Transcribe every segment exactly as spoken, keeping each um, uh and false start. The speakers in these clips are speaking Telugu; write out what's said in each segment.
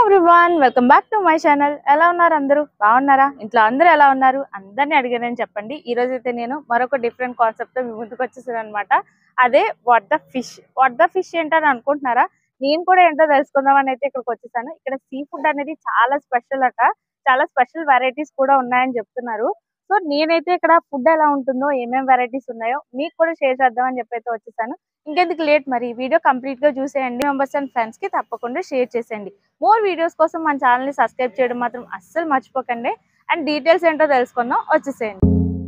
Everyone, welcome back to my channel. ఎలా ఉన్నారు అందరూ? బాగున్నారా? ఇంట్లో అందరూ ఎలా ఉన్నారు? అందరినీ అడిగానని చెప్పండి. ఈ రోజు అయితే నేను మరొక డిఫరెంట్ కాన్సెప్ట్ తో మీ ముందుకు వచ్చేసాను అనమాట. అదే what the fish. What the fish ఏంటని అనుకుంటున్నారా? నేను కూడా ఏంటో తెలుసుకుందామని అయితే ఇక్కడికి వచ్చేసాను. ఇక్కడ సీ ఫుడ్ అనేది చాలా స్పెషల్ అట. చాలా స్పెషల్ వెరైటీస్ కూడా ఉన్నాయని చెప్తున్నారు. సో నేనైతే ఇక్కడ ఫుడ్ ఎలా ఉంటుందో, ఏమేమి వెరైటీస్ ఉన్నాయో మీకు కూడా షేర్ చేద్దామని చెప్పి అయితే వచ్చేసాను. ఇంకెందుకు లేట్, మరి వీడియో కంప్లీట్ గా చూసేయండి. మెంబర్స్ అండ్ ఫ్రెండ్స్ కి తప్పకుండా షేర్ చేసేయండి. మోర్ వీడియోస్ కోసం మన ఛానల్ ని సబ్స్క్రైబ్ చేయడం మాత్రం అస్సలు మర్చిపోకండి. అండ్ డీటెయిల్స్ ఏంటో తెలుసుకుందాం, వచ్చేసేయండి.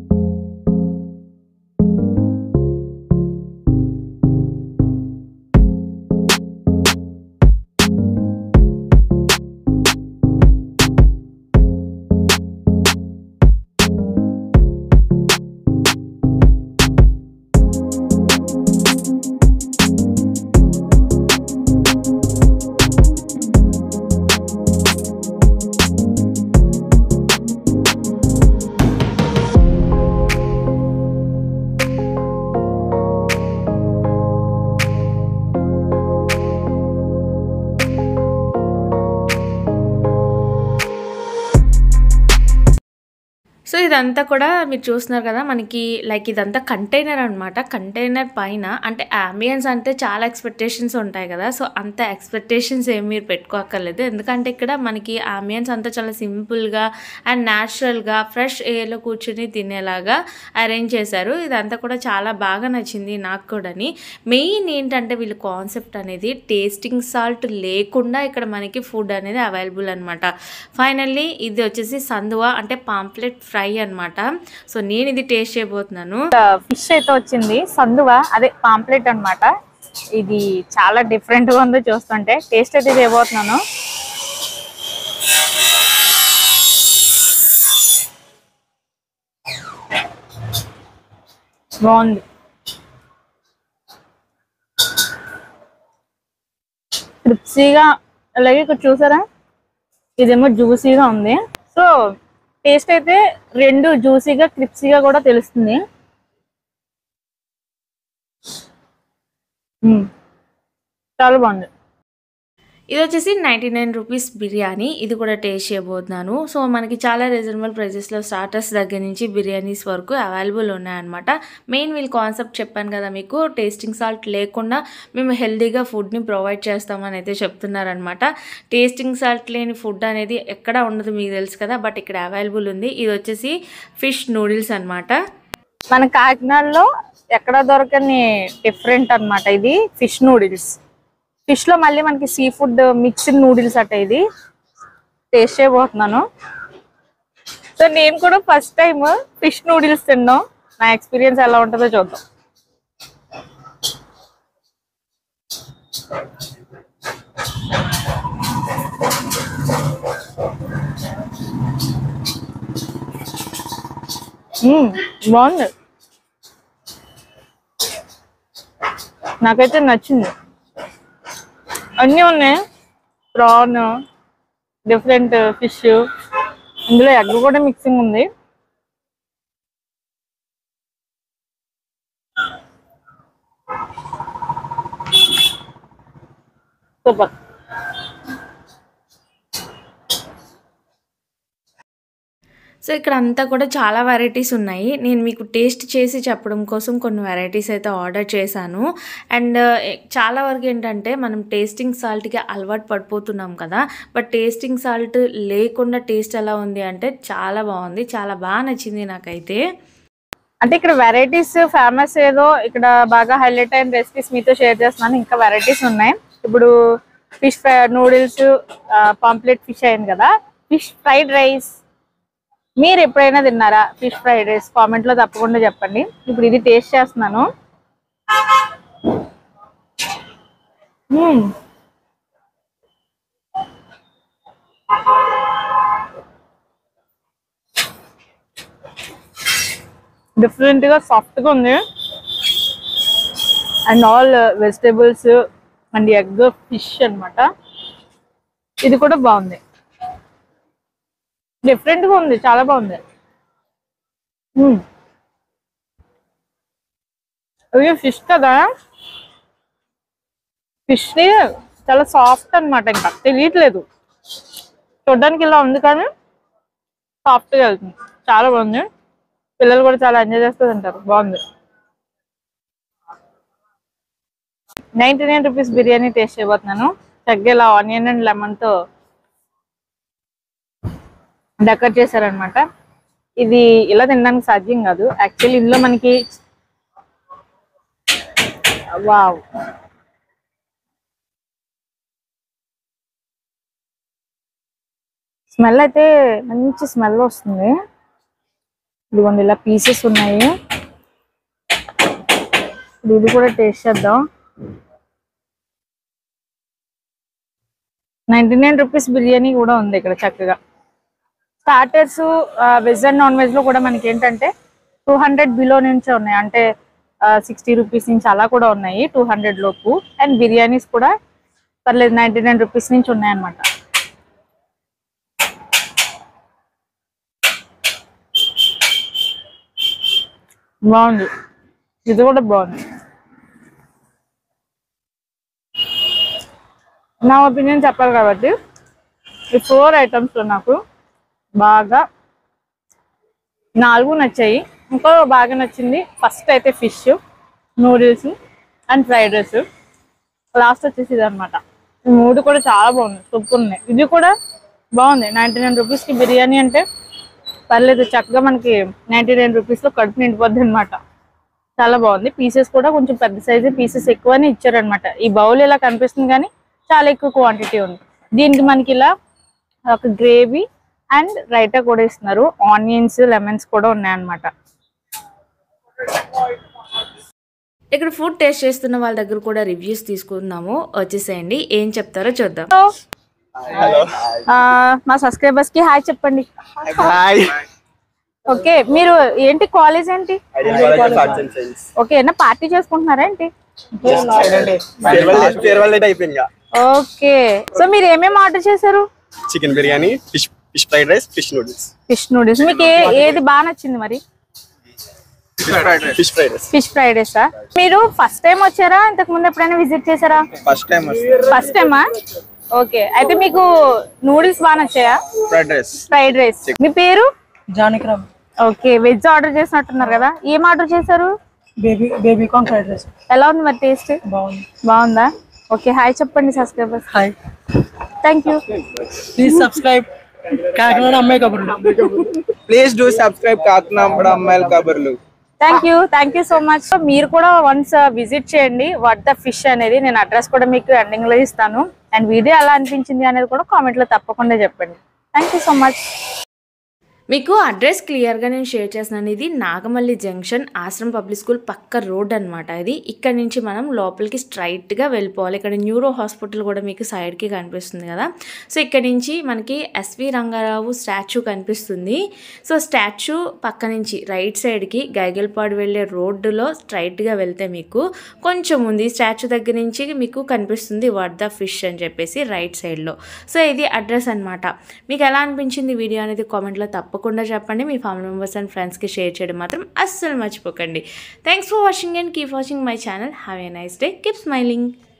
సో ఇదంతా కూడా మీరు చూస్తున్నారు కదా, మనకి లైక్ ఇదంతా కంటైనర్ అనమాట. కంటైనర్ పైన అంటే అంబియన్స్ అంటే చాలా ఎక్స్పెక్టేషన్స్ ఉంటాయి కదా. సో అంత ఎక్స్పెక్టేషన్స్ ఏమి మీరు పెట్టుకోక్కర్లేదు. ఎందుకంటే ఇక్కడ మనకి అంబియన్స్ అంతా చాలా సింపుల్గా అండ్ న్యాచురల్గా ఫ్రెష్ ఎయిర్లో కూర్చుని తినేలాగా అరేంజ్ చేశారు. ఇదంతా కూడా చాలా బాగా నచ్చింది నాకు కూడాని. మెయిన్ ఏంటంటే వీళ్ళ కాన్సెప్ట్ అనేది టేస్టింగ్ సాల్ట్ లేకుండా ఇక్కడ మనకి ఫుడ్ అనేది అవైలబుల్ అనమాట. ఫైనల్లీ ఇది వచ్చేసి సందువా అంటే పాంప్లెట్ ఫ్రై అన్నమాట. సో నేను ఇది టేస్ట్ చేయబోతున్నాను. ఫిష్ అయితే వచ్చింది, సందువా అదే పాంప్లెట్ అన్నమాట. ఇది చాలా డిఫరెంట్ గా ఉంది చూస్తుంటే. టేస్ట్ అయితే చేయబోతున్నాను. బాగుంది. క్రిప్సీగా, అలాగే ఇక్కడ చూసారా ఇదేమో జ్యూసీగా ఉంది. సో టేస్ట్ అయితే రెండు జ్యూసీగా క్రిప్సీగా కూడా తెలుస్తుంది. చాలా బాగుంది. ఇది వచ్చేసి నైంటీ నైన్ రూపీస్ బిర్యానీ. ఇది కూడా టేస్ట్ చేయబోతున్నాను. సో మనకి చాలా రీజనబుల్ ప్రైజెస్లో స్టార్టర్స్ దగ్గర నుంచి బిర్యానీస్ వరకు అవైలబుల్ ఉన్నాయన్నమాట. మెయిన్ వీళ్ళ కాన్సెప్ట్ చెప్పాను కదా మీకు, టేస్టింగ్ సాల్ట్ లేకుండా మేము హెల్తీగా ఫుడ్ని ప్రొవైడ్ చేస్తామని అయితే చెప్తున్నారనమాట. టేస్టింగ్ సాల్ట్ లేని ఫుడ్ అనేది ఎక్కడ ఉండదు, మీకు తెలుసు కదా, బట్ ఇక్కడ అవైలబుల్ ఉంది. ఇది వచ్చేసి ఫిష్ నూడిల్స్ అనమాట. మన కాకినాడలో ఎక్కడ దొరకని డిఫరెంట్ అనమాట ఇది ఫిష్ నూడిల్స్. ఫిష్ లో మళ్ళీ మనకి సీ ఫుడ్ మిక్స్డ్ నూడిల్స్ అట. ఇది టేస్ట్ చేయబోతున్నాను. సో నేను కూడా ఫస్ట్ టైం ఫిష్ నూడిల్స్ తిన్నాం. నా ఎక్స్పీరియన్స్ ఎలా ఉంటుందో చూద్దాం. బాగుంది, నాకైతే నచ్చింది. అన్నీ ఉన్నాయి, ప్రాన్, డిఫరెంట్ ఫిష్, ఇందులో ఎగ్ కూడా మిక్సింగ్ ఉంది. సూపర్. సో ఇక్కడ అంతా కూడా చాలా వెరైటీస్ ఉన్నాయి. నేను మీకు టేస్ట్ చేసి చెప్పడం కోసం కొన్ని వెరైటీస్ అయితే ఆర్డర్ చేశాను. అండ్ చాలా వరకు ఏంటంటే మనం టేస్టింగ్ సాల్ట్కి అలవాటు పడిపోతున్నాం కదా, బట్ టేస్టింగ్ సాల్ట్ లేకుండా టేస్ట్ ఎలా ఉంది అంటే చాలా బాగుంది, చాలా బాగా నచ్చింది నాకైతే. అంటే ఇక్కడ వెరైటీస్ ఫేమస్ ఏదో ఇక్కడ బాగా హైలైట్ అయిన రెసిపీస్ మీతో షేర్ చేస్తున్నాను. ఇంకా వెరైటీస్ ఉన్నాయి. ఇప్పుడు ఫిష్ నూడిల్స్, పాంప్లెట్ ఫిష్ అయింది కదా, ఫిష్ ఫ్రైడ్ రైస్. మీరు ఎప్పుడైనా తిన్నారా ఫిష్ ఫ్రైడ్ రైస్? కామెంట్ లో తప్పకుండా చెప్పండి. ఇప్పుడు ఇది టేస్ట్ చేస్తున్నాను. డిఫరెంట్ గా సాఫ్ట్ గా ఉంది. And all vegetables and egg, fish అన్నమాట. ఇది కూడా బాగుంది, డిఫరెంట్ గా ఉంది, చాలా బాగుంది. ఇది ఫిష్ కదా, ఫిష్ చాలా సాఫ్ట్ అన్నమాట, ఇంకా తెలియట్లేదు. చూడడానికి ఇలా ఉంది కానీ సాఫ్ట్గా వెళ్తుంది, చాలా బాగుంది. పిల్లలు కూడా చాలా ఎంజాయ్ చేస్తూ తింటారు, బాగుంది. Ninety nine rupees biryani taste చేయబోతున్నాను. చక్కగా ఇలా ఆనియన్ అండ్ లెమన్తో డెకరేట్ చేశారనమాట. ఇది ఇలా తినడానికి సాధ్యం కాదు యాక్చువల్లీ. ఇందులో మనకి వావ్ స్మెల్ అయితే మంచి స్మెల్ వస్తుంది. ఇదిగోండి ఇలా పీసెస్ ఉన్నాయి. ఇది కూడా టేస్ట్ చేద్దాం. నైంటీ నైన్ రూపీస్ బిర్యానీ కూడా ఉంది ఇక్కడ చక్కగా. Starters veg and non veg లో కూడా మనకి ఏంటంటే టూ హండ్రెడ్ బిలో నుంచే ఉన్నాయి, అంటే సిక్స్టీ రూపీస్ నుంచి అలా కూడా ఉన్నాయి, టూ హండ్రెడ్ లోపు. అండ్ బిర్యానీస్ కూడా పర్లేదు నైంటీ నైన్ రూపీస్ నుంచి ఉన్నాయన్నమాట. బాగుంది, ఇది కూడా బాగుంది. నా ఒపీనియన్ చెప్పాలి కాబట్టి ఈ ఫోర్ ఐటమ్స్లో నాకు బాగా నాలుగు నచ్చాయి. ఇంకో బాగా నచ్చింది ఫస్ట్ అయితే fish, noodles and fried rice. Last వచ్చేసి ఇది అనమాట. ఈ మూడు కూడా చాలా బాగుంది, సూపర్ ఉన్నాయి. ఇది కూడా బాగుంది. నైంటీ నైన్ రూపీస్కి బిర్యానీ అంటే పర్లేదు, చక్కగా మనకి నైంటీ నైన్ రూపీస్లో కడుపు నిండిపోద్ది అనమాట. చాలా బాగుంది. పీసెస్ కూడా కొంచెం పెద్ద సైజు పీసెస్ ఎక్కువనే ఇచ్చారనమాట. ఈ బౌల్ ఇలా కనిపిస్తుంది కానీ చాలా ఎక్కువ క్వాంటిటీ ఉంది. దీనికి మనకి ఇలా ఒక గ్రేవీ అండ్ రైతా కూడా ఇస్తున్నారు. ఆనియన్స్, లెమన్స్ కూడా ఉన్నాయన్నమాట. ఇక్కడ ఫుడ్ టేస్ట్ చేస్తున్న వాళ్ళ దగ్గర కూడా రివ్యూస్ తీసుకుందాము, వచ్చేసేయండి. ఏం చెప్తారో చూద్దాం. మా సబ్స్క్రైబర్స్ కి హాయ్ చెప్పండి. ఓకే, మీరు ఏంటి కాలేజ్ ఏంటి? ఓకే, నా పార్టీ చేసుకుంటున్నారా ఏంటి? ఓకే, సో మీరు ఏమేమి ఆర్డర్ చేశారు? Chicken biryani, fish fish fried rice, fish noodles. Fish noodles మీకు ఏది బాగా నచ్చింది మరి? Fish fried rice. Fish fried rice. మీరు ఫస్ట్ టైం వచ్చారా, ఇంతకు ముందు ఎప్పుడైనా విజిట్ చేశారా? First time. ఫస్ట్ టైమా? ఓకే, అయితే మీకు నూడిల్స్ బాగా నచ్చాయా? Fried rice. Fried rice. మీ పేరు? జానకిరామ్. ఓకే, వెజ్ ఆర్డర్ చేసినట్టున్నారు కదా, ఏం ఆర్డర్ చేశారు? Baby baby corn fried rice. ఎలా ఉంది మరి టేస్ట్? బాగుంది. బాగుందా? ఓకే, హాయ్ చెప్పండి subscribers. Hi, thank you. Please subscribe Kakinada అమ్మాయి కబుర్లు. ప్లీజ్ డూ సబ్స్క్రైబ్ కాకినాడ అమ్మాయిల కబుర్లు. Thank you, thank you so much. మీరు కూడా వన్స్ విజిట్ చేయండి వాట్ ద ఫిష్ అనేది. నేను అడ్రస్ కూడా మీకు ఎండింగ్ లో ఇస్తాను. అండ్ వీడియో ఎలా అనిపించింది అనేది కూడా కామెంట్ లో తప్పకుండా చెప్పండి. Thank you so much. మీకు అడ్రస్ క్లియర్గా నేను షేర్ చేస్తున్నాను. ఇది Nagamalli junction, Ashram public school పక్క రోడ్ అనమాట. ఇది ఇక్కడ నుంచి మనం లోపలికి స్ట్రైట్గా వెళ్ళిపోవాలి. ఇక్కడ న్యూరో హాస్పిటల్ కూడా మీకు సైడ్కి కనిపిస్తుంది కదా. సో ఇక్కడ నుంచి మనకి ఎస్వి రంగారావు స్టాచ్యూ కనిపిస్తుంది. సో స్టాచ్యూ పక్క నుంచి రైట్ సైడ్కి గైగల్పాడు వెళ్ళే రోడ్డులో స్ట్రైట్గా వెళ్తే మీకు కొంచెం ఉంది, స్టాచ్యూ దగ్గర నుంచి మీకు కనిపిస్తుంది వాట్ ద ఫిష్ అని చెప్పేసి రైట్ సైడ్లో. సో ఇది అడ్రస్ అనమాట. మీకు ఎలా అనిపించింది వీడియో అనేది కామెంట్లో తప్ప తప్పకుండా చెప్పండి. మీ ఫ్యామిలీ మెంబర్స్ అండ్ ఫ్రెండ్స్కి షేర్ చేయడం మాత్రం అస్సలు మర్చిపోకండి. Thanks for watching and keep watching my channel. Have a nice day. Keep smiling.